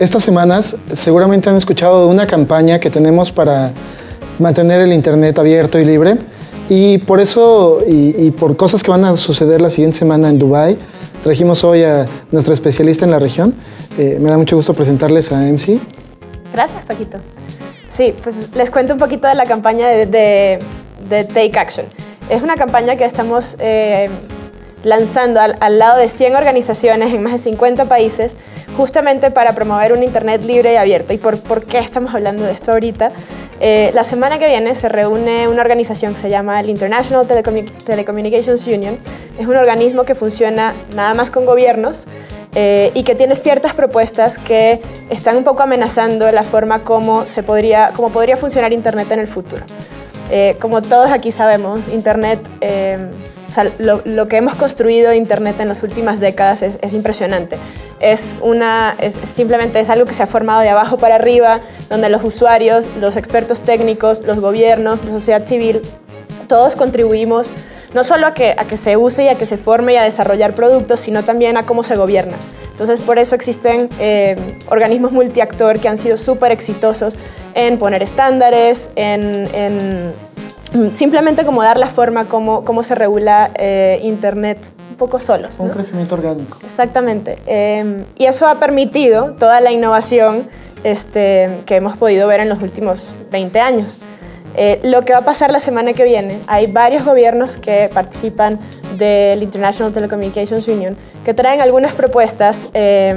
estas semanas seguramente han escuchado de una campaña que tenemos para mantener el Internet abierto y libre. Y por eso, y por cosas que van a suceder la siguiente semana en Dubái, trajimos hoy a nuestra especialista en la región. Me da mucho gusto presentarles a MC. Gracias, Paquito. Sí, pues les cuento un poquito de la campaña de Take Action. Es una campaña que estamos lanzando al lado de 100 organizaciones en más de 50 países, justamente para promover un Internet libre y abierto. ¿Y por qué estamos hablando de esto ahorita? La semana que viene se reúne una organización que se llama el International Telecommunications Union. Es un organismo que funciona nada más con gobiernos y que tiene ciertas propuestas que están un poco amenazando la forma como podría funcionar Internet en el futuro. Como todos aquí sabemos, Internet, lo que hemos construido Internet en las últimas décadas es impresionante. Simplemente es algo que se ha formado de abajo para arriba, donde los usuarios, los expertos técnicos, los gobiernos, la sociedad civil, todos contribuimos no solo a que se use y a que se forme y a desarrollar productos, sino también a cómo se gobierna. Entonces, por eso existen organismos multiactor que han sido súper exitosos en poner estándares, en simplemente como dar la forma cómo se regula Internet un poco solos, ¿no? Un crecimiento orgánico. Exactamente. Y eso ha permitido toda la innovación que hemos podido ver en los últimos 20 años. Lo que va a pasar la semana que viene, hay varios gobiernos que participan del International Telecommunications Union que traen algunas propuestas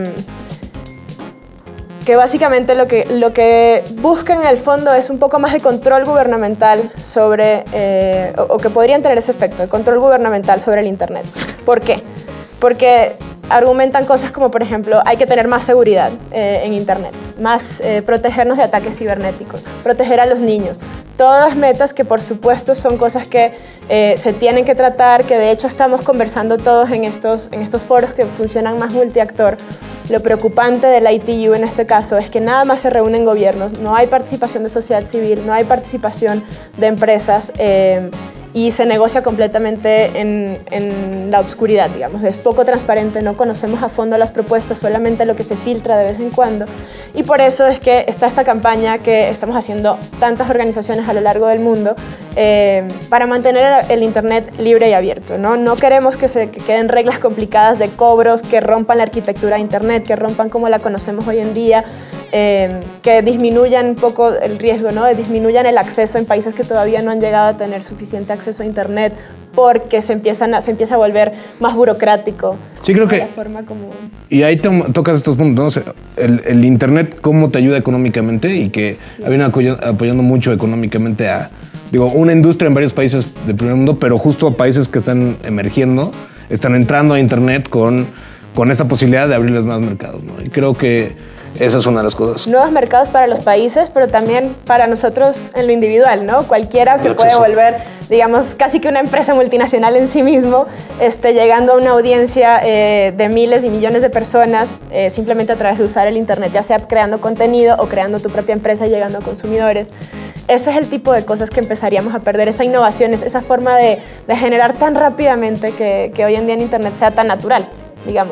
que básicamente lo que buscan en el fondo es un poco más de control gubernamental sobre, o que podrían tener ese efecto, de control gubernamental sobre el Internet. ¿Por qué? Porque argumentan cosas como, por ejemplo, hay que tener más seguridad en Internet, más protegernos de ataques cibernéticos, proteger a los niños. Todas metas que, por supuesto, son cosas que se tienen que tratar, que de hecho estamos conversando todos en estos foros que funcionan más multiactor. Lo preocupante del ITU en este caso es que nada más se reúnen gobiernos, no hay participación de sociedad civil, no hay participación de empresas y se negocia completamente en la oscuridad, digamos. Es poco transparente, no conocemos a fondo las propuestas, solamente lo que se filtra de vez en cuando. Y por eso es que está esta campaña que estamos haciendo tantas organizaciones a lo largo del mundo para mantener el Internet libre y abierto, ¿no? No queremos que queden reglas complicadas de cobros que rompan la arquitectura de Internet, que rompan como la conocemos hoy en día, que disminuyan un poco el riesgo, ¿no? Disminuyan el acceso en países que todavía no han llegado a tener suficiente acceso a Internet porque se empieza a volver más burocrático. Sí, creo que... Y ahí tocas estos puntos, ¿no? O sea, el Internet, cómo te ayuda económicamente y que sí, viene apoyando mucho económicamente a, una industria en varios países del primer mundo, pero justo a países que están emergiendo, están entrando a Internet con esta posibilidad de abrirles más mercados, ¿no? Y creo que esa es una de las cosas. Nuevos mercados para los países, pero también para nosotros en lo individual, ¿no? Cualquiera se puede volver, digamos, casi que una empresa multinacional en sí mismo, llegando a una audiencia de miles y millones de personas simplemente a través de usar el Internet, ya sea creando contenido o creando tu propia empresa y llegando a consumidores. Ese es el tipo de cosas que empezaríamos a perder, esa innovación, esa forma de generar tan rápidamente que hoy en día en Internet sea tan natural, digamos.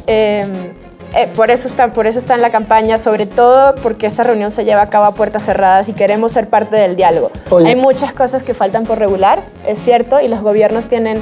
Por eso está en la campaña, sobre todo porque esta reunión se lleva a cabo a puertas cerradas y queremos ser parte del diálogo. Oye. Hay muchas cosas que faltan por regular, es cierto, y los gobiernos tienen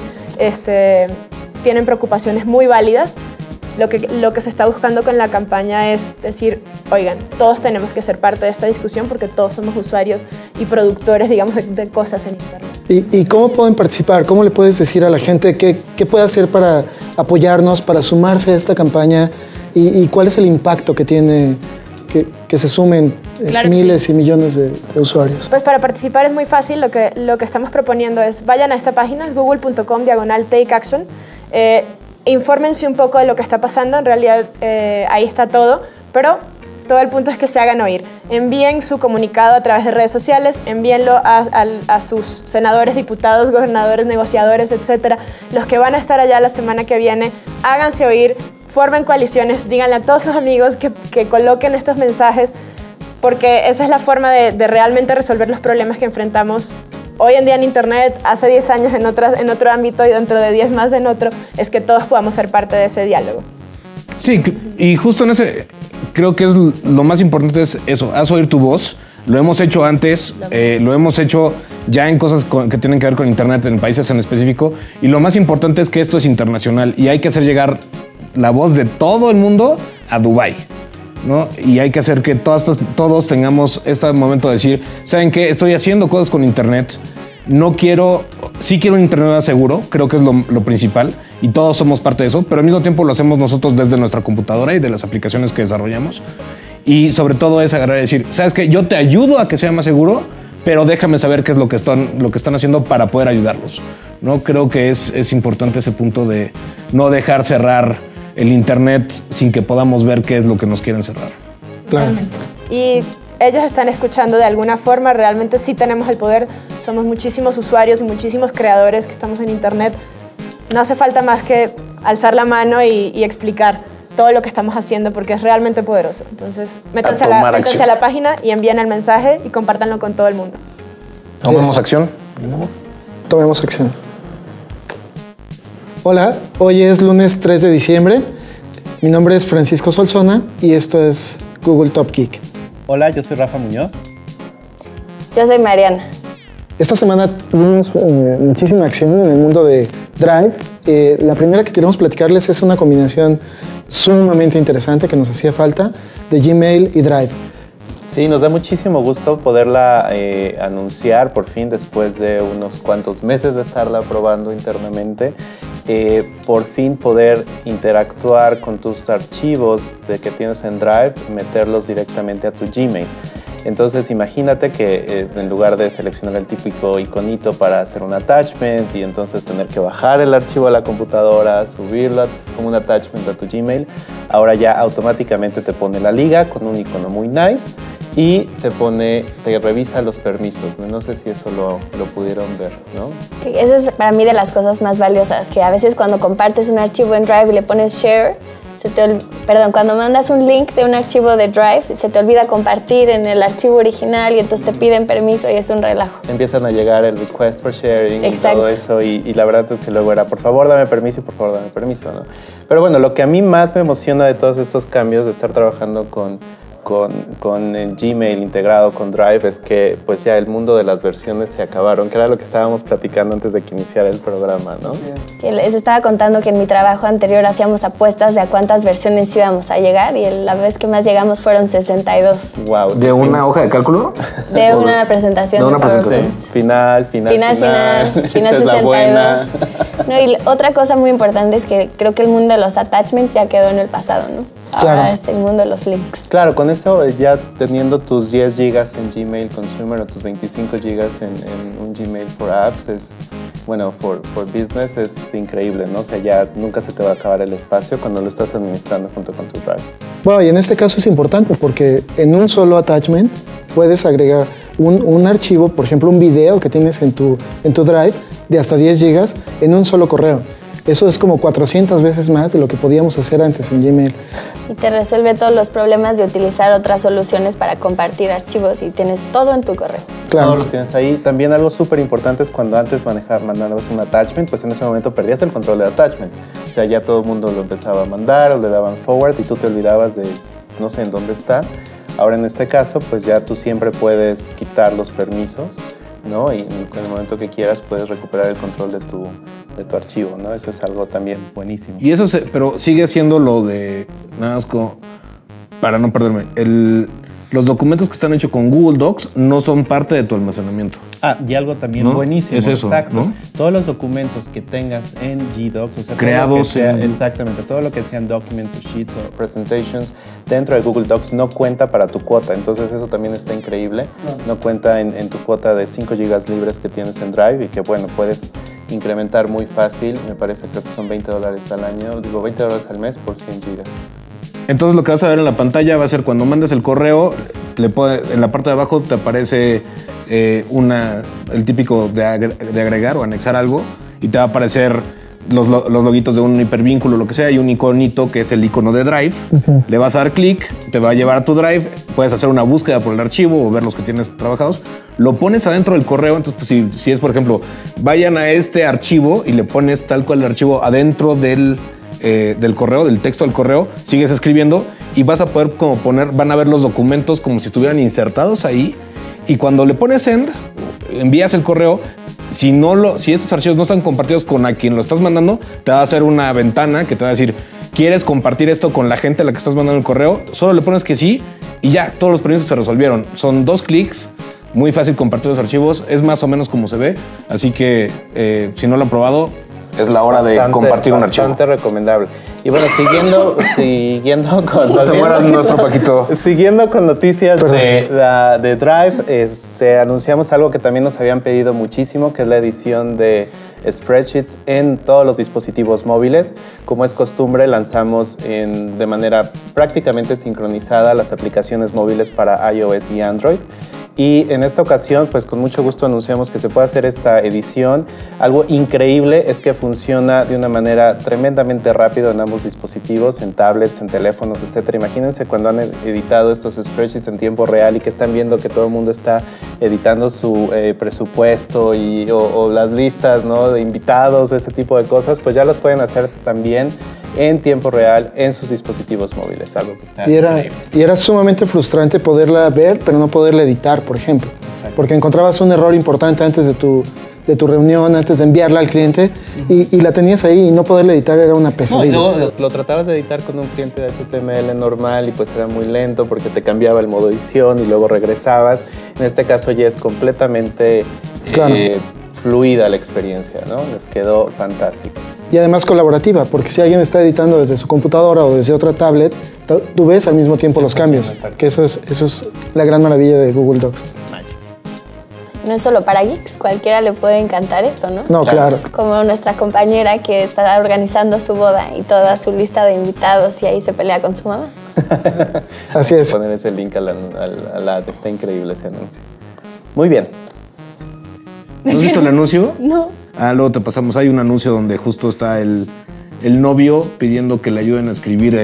preocupaciones muy válidas. Lo que se está buscando con la campaña es decir, oigan, todos tenemos que ser parte de esta discusión porque todos somos usuarios y productores, digamos, de cosas en Internet. ¿Y cómo pueden participar? ¿Cómo le puedes decir a la gente qué puede hacer para apoyarnos, para sumarse a esta campaña? ¿Y cuál es el impacto que tiene que se sumen miles y millones de usuarios? Pues para participar es muy fácil. Lo que estamos proponiendo es, vayan a esta página, google.com/takeaction. Infórmense un poco de lo que está pasando, en realidad ahí está todo, pero todo el punto es que se hagan oír. Envíen su comunicado a través de redes sociales, envíenlo a sus senadores, diputados, gobernadores, negociadores, etcétera. Los que van a estar allá la semana que viene, háganse oír, formen coaliciones, díganle a todos sus amigos que coloquen estos mensajes, porque esa es la forma de realmente resolver los problemas que enfrentamos hoy en día en Internet, hace 10 años en otro ámbito y dentro de 10 más en otro, es que todos podamos ser parte de ese diálogo. Sí, y justo en ese, creo que es lo más importante es eso, haz oír tu voz. Lo hemos hecho antes, lo hemos hecho ya en cosas que tienen que ver con internet en países en específico, y lo más importante es que esto es internacional y hay que hacer llegar la voz de todo el mundo a Dubái, ¿no? Y hay que hacer que todos tengamos este momento de decir, ¿saben qué? Estoy haciendo cosas con internet, sí quiero un internet más seguro, creo que es lo principal, y todos somos parte de eso, pero al mismo tiempo lo hacemos nosotros desde nuestra computadora y de las aplicaciones que desarrollamos. Y sobre todo es agarrar y decir, ¿sabes qué? Yo te ayudo a que sea más seguro, pero déjame saber qué es lo que están haciendo para poder ayudarlos, ¿no? Creo que es importante ese punto de no dejar cerrar el internet sin que podamos ver qué es lo que nos quieren cerrar. Claro. Y ellos están escuchando de alguna forma, realmente sí tenemos el poder, somos muchísimos usuarios y muchísimos creadores que estamos en internet. No hace falta más que alzar la mano y explicar todo lo que estamos haciendo porque es realmente poderoso. Entonces, métanse a la página y envíen el mensaje y compártanlo con todo el mundo. ¿Tomemos acción? Tomemos acción. Hola, hoy es lunes 3 de diciembre. Mi nombre es Francisco Solsona y esto es Google Top Geek. Hola, yo soy Rafa Muñoz. Yo soy Mariana. Esta semana tuvimos muchísima acción en el mundo de Drive. La primera que queremos platicarles es una combinación sumamente interesante que nos hacía falta de Gmail y Drive. Sí, nos da muchísimo gusto poderla anunciar por fin después de unos cuantos meses de estarla probando internamente. Por fin poder interactuar con tus archivos que tienes en Drive, meterlos directamente a tu Gmail. Entonces imagínate que en lugar de seleccionar el típico iconito para hacer un attachment y entonces tener que bajar el archivo a la computadora, subirlo como un attachment a tu Gmail, ahora ya automáticamente te pone la liga con un icono muy nice y te revisa los permisos. No sé si eso lo pudieron ver, ¿no? Eso es para mí de las cosas más valiosas, que a veces cuando compartes un archivo en Drive y le pones share, cuando mandas un link de un archivo de Drive, se te olvida compartir en el archivo original y entonces te piden permiso y es un relajo. Empiezan a llegar el request for sharing. Exacto. Y todo eso y la verdad es que luego era, por favor dame permiso y por favor dame permiso, ¿no? Pero bueno, lo que a mí más me emociona de todos estos cambios de estar trabajando con Gmail integrado con Drive es que pues ya el mundo de las versiones se acabaron, que era lo que estábamos platicando antes de que iniciara el programa, ¿no? Que les estaba contando que en mi trabajo anterior hacíamos apuestas de a cuántas versiones íbamos a llegar y la vez que más llegamos fueron 62. Wow. ¿De una hoja de cálculo? De una presentación. De una presentación. Sí. Final 62. Es la buena. No, y otra cosa muy importante es que creo que el mundo de los attachments ya quedó en el pasado, ¿no? Ahora Claro. es el mundo de los links. Claro, con eso ya teniendo tus 10 gigas en Gmail Consumer o tus 25 gigas en un Gmail for Apps, for Business es increíble, ¿no? O sea, ya nunca se te va a acabar el espacio cuando lo estás administrando junto con tu Drive. Bueno, y en este caso es importante porque en un solo attachment puedes agregar un archivo, por ejemplo, un video que tienes en tu Drive de hasta 10 gigas en un solo correo. Eso es como 400 veces más de lo que podíamos hacer antes en Gmail. Y te resuelve todos los problemas de utilizar otras soluciones para compartir archivos y tienes todo en tu correo. Claro. Todo lo tienes ahí. También algo súper importante es cuando antes mandabas un attachment, pues en ese momento perdías el control del attachment. O sea, ya todo el mundo lo empezaba a mandar o le daban forward y tú te olvidabas de no sé en dónde está. Ahora en este caso, pues ya tú siempre puedes quitar los permisos, ¿no? Y en el momento que quieras puedes recuperar el control de tu archivo, ¿no? Eso es algo también buenísimo. Y eso pero sigue siendo lo de, nada más para no perderme, los documentos que están hechos con Google Docs no son parte de tu almacenamiento. Ah, y algo también ¿No? buenísimo. Es eso, exacto. ¿no? Todos los documentos que tengas en GDocs, o sea, creados exactamente, todo lo que sean documents o sheets o presentations dentro de Google Docs no cuenta para tu cuota. Entonces eso también está increíble. No cuenta en tu cuota de 5 gigas libres que tienes en Drive y que bueno, puedes incrementar muy fácil. Me parece que son $20 al año, digo $20 al mes por 100 gigas. Entonces lo que vas a ver en la pantalla va a ser cuando mandes el correo, en la parte de abajo te aparece el típico de agregar o anexar algo y te va a aparecer los loguitos de un hipervínculo, lo que sea, y un iconito que es el icono de Drive. Le vas a dar clic, te va a llevar a tu Drive, puedes hacer una búsqueda por el archivo o ver los que tienes trabajados, lo pones adentro del correo. Entonces pues, si es, por ejemplo, vayan a este archivo y le pones tal cual el archivo adentro del correo, del texto del correo, sigues escribiendo y vas a poder como van a ver los documentos como si estuvieran insertados ahí, y cuando le pones send, envías el correo. Si estos archivos no están compartidos con a quien lo estás mandando, te va a hacer una ventana que te va a decir, ¿quieres compartir esto con la gente a la que estás mandando el correo? Solo le pones que sí y ya, todos los permisos se resolvieron. Son 2 clics, muy fácil compartir los archivos, es más o menos como se ve, así que si no lo han probado, es la hora de compartir un archivo. Bastante recomendable. Y bueno, siguiendo con noticias de Drive, anunciamos algo que también nos habían pedido muchísimo, que es la edición de spreadsheets en todos los dispositivos móviles. Como es costumbre, lanzamos de manera prácticamente sincronizada las aplicaciones móviles para iOS y Android. Y en esta ocasión, pues con mucho gusto anunciamos que se puede hacer esta edición. Algo increíble es que funciona de una manera tremendamente rápida en ambos dispositivos, en tablets, en teléfonos, etc. Imagínense cuando han editado estos spreadsheets en tiempo real y que están viendo que todo el mundo está editando su presupuesto o las listas, ¿no?, de invitados, ese tipo de cosas, pues ya los pueden hacer también en tiempo real en sus dispositivos móviles, algo que está increíble. Y era sumamente frustrante poderla ver, pero no poderla editar, por ejemplo. Exacto. Porque encontrabas un error importante antes de tu reunión, antes de enviarla al cliente, y la tenías ahí, y no poderla editar era una pesadilla. No, lo tratabas de editar con un cliente de HTML normal y pues era muy lento porque te cambiaba el modo edición y luego regresabas. En este caso ya es completamente fluida la experiencia, ¿no? Les quedó fantástico. Y además colaborativa, porque si alguien está editando desde su computadora o desde otra tablet, tú ves al mismo tiempo los cambios, que eso es la gran maravilla de Google Docs. No es solo para geeks, cualquiera le puede encantar esto, ¿no? No, claro. Como nuestra compañera que está organizando su boda y toda su lista de invitados y ahí se pelea con su mamá. Así es. Poner ese link está increíble ese anuncio. Muy bien. ¿No has visto el anuncio? No. Luego te pasamos. Hay un anuncio donde justo está el novio pidiendo que le ayuden a escribir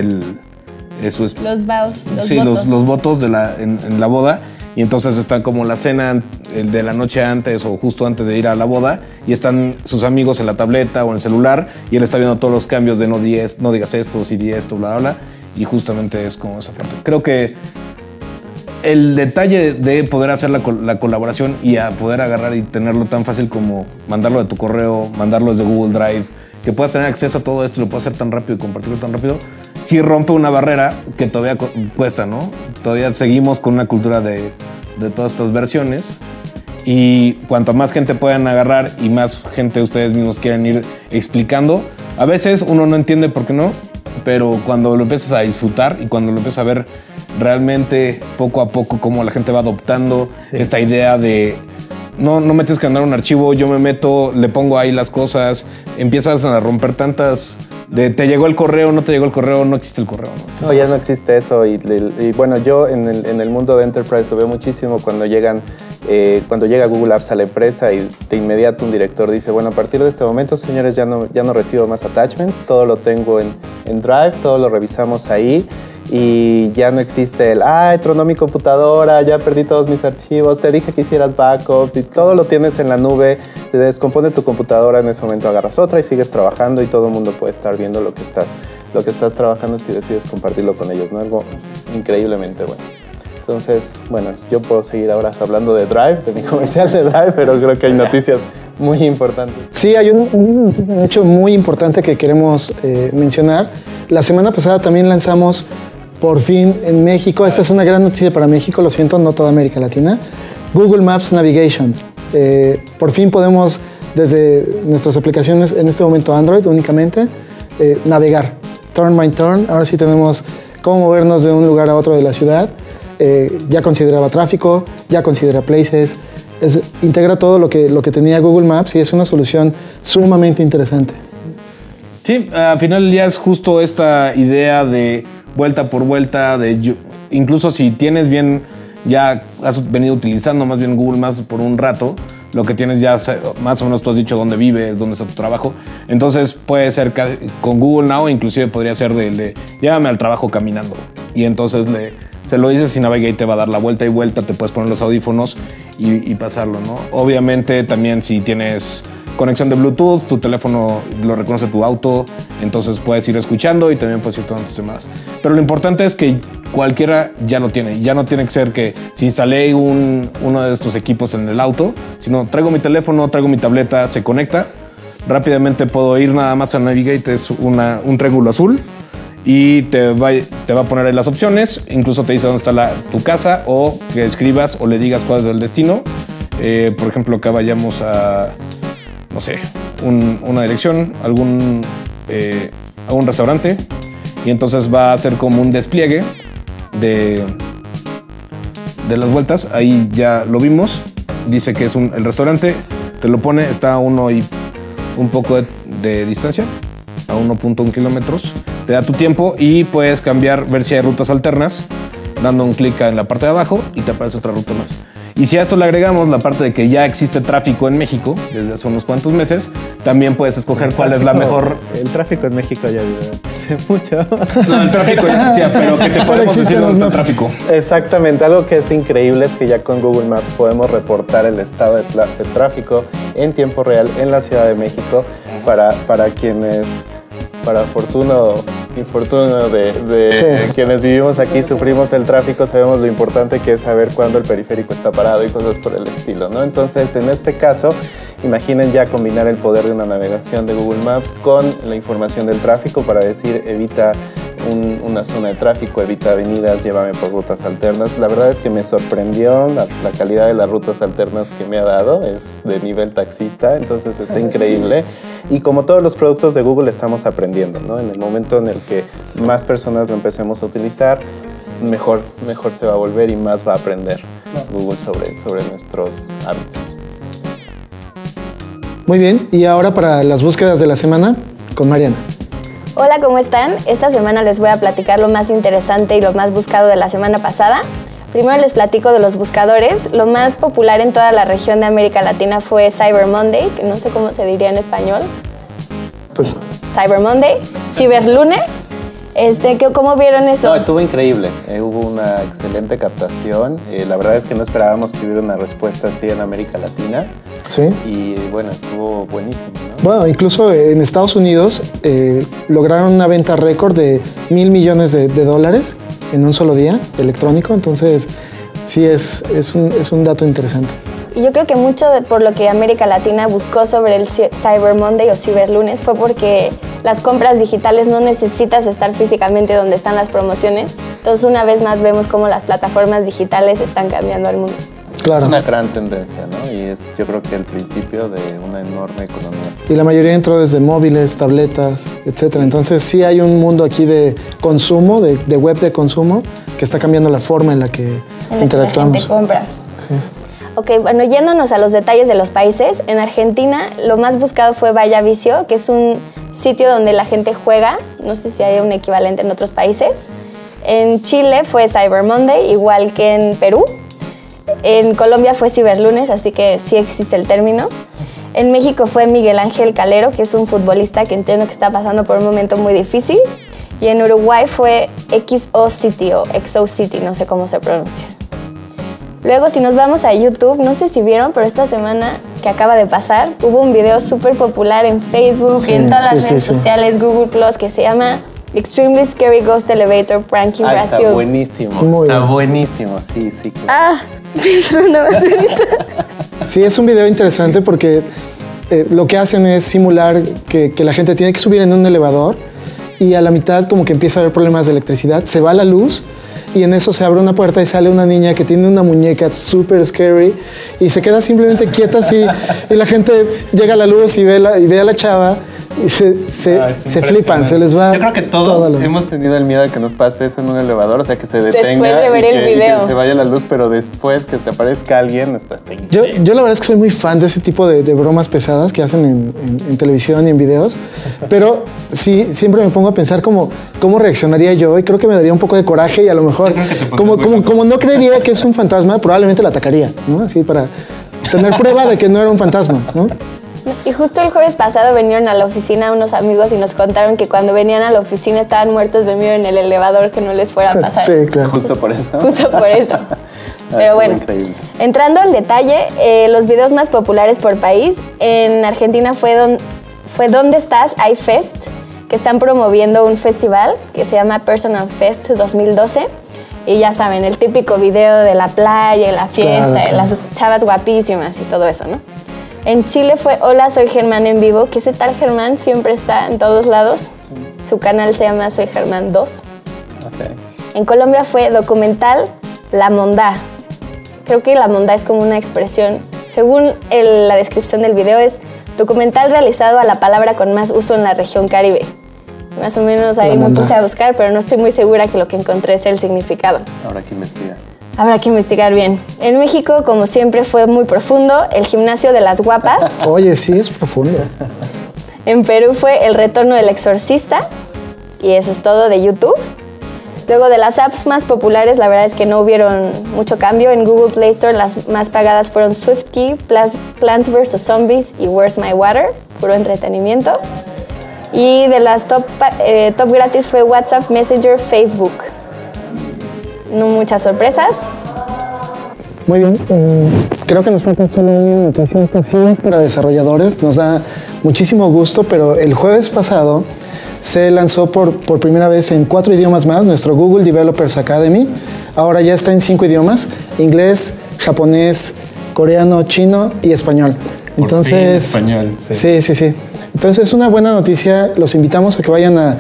los vows, los votos en la boda. Y entonces está como la cena de la noche antes o justo antes de ir a la boda y están sus amigos en la tableta o en el celular y él está viendo todos los cambios de no digas esto, sí di esto, bla, bla, bla. Y justamente es como esa parte. Creo que el detalle de poder hacer la colaboración y a poder agarrar y tenerlo tan fácil como mandarlo de tu correo, mandarlo desde Google Drive, que puedas tener acceso a todo esto y lo puedas hacer tan rápido y compartirlo tan rápido, sí rompe una barrera que todavía cuesta, ¿no? Todavía seguimos con una cultura de todas estas versiones y cuanto más gente puedan agarrar y más gente ustedes mismos quieran ir explicando, a veces uno no entiende por qué no, pero cuando lo empiezas a disfrutar y cuando lo empiezas a ver realmente poco a poco cómo la gente va adoptando esta idea de no me tienes que mandar un archivo, yo me meto, le pongo ahí las cosas, empiezas a romper tantas de te llegó el correo, no te llegó el correo, no existe el correo. ¿No? Entonces, no, ya no existe eso y bueno, yo en el mundo de Enterprise lo veo muchísimo cuando llega Google Apps a la empresa y de inmediato un director dice, bueno, a partir de este momento, señores, ya no recibo más attachments, todo lo tengo en Drive, todo lo revisamos ahí y ya no existe tronó mi computadora, ya perdí todos mis archivos, te dije que hicieras backup y todo lo tienes en la nube, te descompone tu computadora, en ese momento agarras otra y sigues trabajando y todo el mundo puede estar viendo lo que estás trabajando si decides compartirlo con ellos, ¿no? Algo increíblemente bueno. Entonces, bueno, yo puedo seguir ahora hablando de Drive, de mi comercial de Drive, pero creo que hay noticias muy importantes. Sí, hay un hecho muy importante que queremos mencionar. La semana pasada también lanzamos por fin en México, esta es una gran noticia para México, lo siento, no toda América Latina, Google Maps Navigation. Por fin podemos, desde nuestras aplicaciones, en este momento Android únicamente, navegar. Turn by turn, ahora sí tenemos cómo movernos de un lugar a otro de la ciudad. Ya consideraba tráfico, ya considera places, integra todo lo que tenía Google Maps y es una solución sumamente interesante. Sí, al final del día es justo esta idea de vuelta por vuelta, incluso si tienes ya has venido utilizando más bien Google Maps por un rato, lo que tienes ya más o menos tú has dicho dónde vives, dónde está tu trabajo, entonces puede ser con Google Now, inclusive podría ser de llévame al trabajo caminando y entonces se lo dices y navega y te va a dar la vuelta y vuelta, te puedes poner los audífonos y pasarlo, ¿no? Obviamente también si tienes conexión de Bluetooth, tu teléfono lo reconoce tu auto, entonces puedes ir escuchando y también puedes ir tomando tus llamadas. Pero lo importante es que cualquiera ya lo tiene. Ya no tiene que ser que si instalé uno de estos equipos en el auto, sino traigo mi teléfono, traigo mi tableta, se conecta. Rápidamente puedo ir nada más a Navigate, es un triángulo azul y te va a poner ahí las opciones. Incluso te dice dónde está tu casa o que escribas o le digas cuál es el destino. Por ejemplo, que vayamos a, no sé, una dirección, a un restaurante, y entonces va a hacer como un despliegue de las vueltas. Ahí ya lo vimos, dice que es el restaurante, te lo pone, está a uno y un poco de distancia, a 1.1 kilómetros, te da tu tiempo y puedes cambiar, ver si hay rutas alternas, dando un clic en la parte de abajo y te aparece otra ruta más. Y si a esto le agregamos la parte de que ya existe tráfico en México desde hace unos cuantos meses, también puedes escoger cuál es la mejor. El tráfico en México ya hace mucho. No, el tráfico ya existía, pero que te podemos decir dónde está el tráfico. Exactamente, algo que es increíble es que ya con Google Maps podemos reportar el estado de tráfico en tiempo real en la Ciudad de México para quienes, para fortuna o infortunio de quienes vivimos aquí, sufrimos el tráfico, sabemos lo importante que es saber cuándo el periférico está parado y cosas por el estilo, ¿no? Entonces, en este caso, imaginen ya combinar el poder de una navegación de Google Maps con la información del tráfico para decir, evita una zona de tráfico, evita avenidas, llévame por rutas alternas. La verdad es que me sorprendió la calidad de las rutas alternas que me ha dado, es de nivel taxista, entonces está increíble. Y como todos los productos de Google estamos aprendiendo, ¿no? En el momento en el que más personas lo empecemos a utilizar, mejor se va a volver y más va a aprender Google sobre nuestros hábitos. Muy bien, y ahora para las búsquedas de la semana con Mariana. Hola, ¿cómo están? Esta semana les voy a platicar lo más interesante y lo más buscado de la semana pasada. Primero les platico de los buscadores. Lo más popular en toda la región de América Latina fue Cyber Monday, que no sé cómo se diría en español. Pues Cyber Monday, Ciberlunes. ¿Cómo vieron eso? No, estuvo increíble. Hubo una excelente captación. La verdad es que no esperábamos que hubiera una respuesta así en América Latina. Sí. Y bueno, estuvo buenísimo, ¿no? Bueno, incluso en Estados Unidos lograron una venta récord de $1,000 millones en un solo día electrónico. Entonces, sí es un dato interesante. Y yo creo que mucho por lo que América Latina buscó sobre el Cyber Monday o Ciberlunes fue porque las compras digitales no necesitas estar físicamente donde están las promociones. Entonces, una vez más vemos cómo las plataformas digitales están cambiando al mundo. Claro. Es una gran tendencia, ¿no? Y es, yo creo que el principio de una enorme economía. Y la mayoría entró desde móviles, tabletas, etcétera. Entonces sí hay un mundo aquí de consumo, de web de consumo, que está cambiando la forma en la que interactuamos. La gente compra. Así es. Ok, bueno, yéndonos a los detalles de los países, en Argentina lo más buscado fue Vaya Vicio, que es un sitio donde la gente juega, no sé si hay un equivalente en otros países. En Chile fue Cyber Monday, igual que en Perú. En Colombia fue Ciberlunes, así que sí existe el término. En México fue Miguel Ángel Calero, que es un futbolista que entiendo que está pasando por un momento muy difícil. Y en Uruguay fue XOCity o XOCity, no sé cómo se pronuncia. Luego, si nos vamos a YouTube, no sé si vieron, pero esta semana que acaba de pasar, hubo un video súper popular en Facebook y en todas las redes sociales, Google Plus, que se llama Extremely Scary Ghost Elevator Pranking Brasil. Está buenísimo, buenísimo, sí, claro. Ah, una basurita. Sí, es un video interesante porque lo que hacen es simular que la gente tiene que subir en un elevador y a la mitad como que empieza a haber problemas de electricidad, se va la luz y en eso se abre una puerta y sale una niña que tiene una muñeca súper scary y se queda simplemente quieta así y la gente llega a la luz y ve a la chava y se flipan, se les va. Yo creo que todos hemos tenido el miedo de que nos pase eso en un elevador, o sea, que se detenga después de ver el video. Y que se vaya la luz, pero después que te aparezca alguien, está increíble. Yo la verdad es que soy muy fan de ese tipo de bromas pesadas que hacen en televisión y en videos, pero sí, siempre me pongo a pensar cómo reaccionaría yo y creo que me daría un poco de coraje y a lo mejor, como no creería que es un fantasma, probablemente la atacaría, ¿no? Así para tener prueba de que no era un fantasma, ¿no? Y justo el jueves pasado vinieron a la oficina unos amigos y nos contaron que cuando venían a la oficina estaban muertos de miedo en el elevador, que no les fuera a pasar. Sí, claro. Justo por eso. Justo por eso. Pero bueno, increíble. Entrando al detalle, los videos más populares por país, en Argentina fue ¿Dónde estás? iFest, que están promoviendo un festival que se llama Personal Fest 2012. Y ya saben, el típico video de la playa y la fiesta, Claro. y las chavas guapísimas y todo eso, ¿no? En Chile fue Hola, soy Germán en vivo, que ese tal Germán siempre está en todos lados. Su canal se llama Soy Germán 2. Okay. En Colombia fue documental La Mondá. Creo que La Mondá es como una expresión, según la descripción del video, es documental realizado a la palabra con más uso en la región Caribe. Más o menos ahí me puse a buscar, pero no estoy muy segura que lo que encontré es el significado. Habrá que investigar. Habrá que investigar bien. En México, como siempre, fue muy profundo, el Gimnasio de las Guapas. Oye, sí, es profundo. En Perú fue El Retorno del Exorcista. Y eso es todo de YouTube. Luego de las apps más populares, la verdad es que no hubieron mucho cambio. En Google Play Store las más pagadas fueron SwiftKey, Plants vs. Zombies y Where's My Water, puro entretenimiento. Y de las top gratis fue WhatsApp, Messenger, Facebook. No muchas sorpresas. Muy bien, creo que nos falta solo una noticia especial para desarrolladores. Nos da muchísimo gusto, pero el jueves pasado se lanzó por primera vez en 4 idiomas más nuestro Google Developers Academy. Ahora ya está en 5 idiomas: inglés, japonés, coreano, chino y español. Entonces, español. Sí. Entonces es una buena noticia. Los invitamos a que vayan a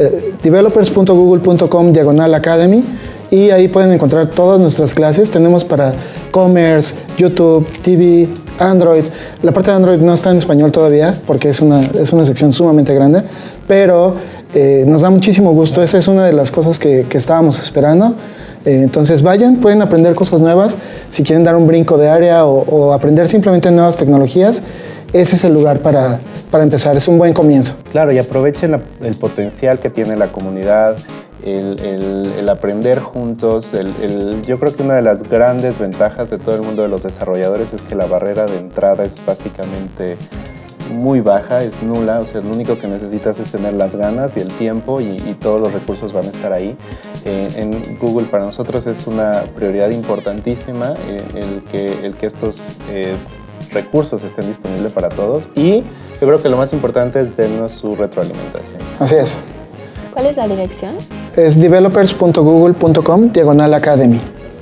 developers.google.com/academy y ahí pueden encontrar todas nuestras clases. Tenemos para Commerce, YouTube, TV, Android. La parte de Android no está en español todavía porque es una sección sumamente grande, pero nos da muchísimo gusto. Esa es una de las cosas que estábamos esperando. Entonces vayan, pueden aprender cosas nuevas. Si quieren dar un brinco de área o aprender simplemente nuevas tecnologías, ese es el lugar para empezar. Es un buen comienzo. Claro, y aprovechen el potencial que tiene la comunidad, el aprender juntos. Yo creo que una de las grandes ventajas de todo el mundo de los desarrolladores es que la barrera de entrada es básicamente muy baja, es nula. O sea, lo único que necesitas es tener las ganas y el tiempo y todos los recursos van a estar ahí. En Google para nosotros es una prioridad importantísima el que estos recursos estén disponibles para todos, y yo creo que lo más importante es darnos su retroalimentación. Así es. ¿Cuál es la dirección? Es developers.google.com/academy.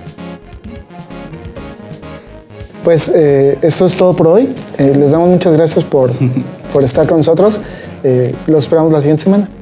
Pues esto es todo por hoy. Les damos muchas gracias por estar con nosotros. Los esperamos la siguiente semana.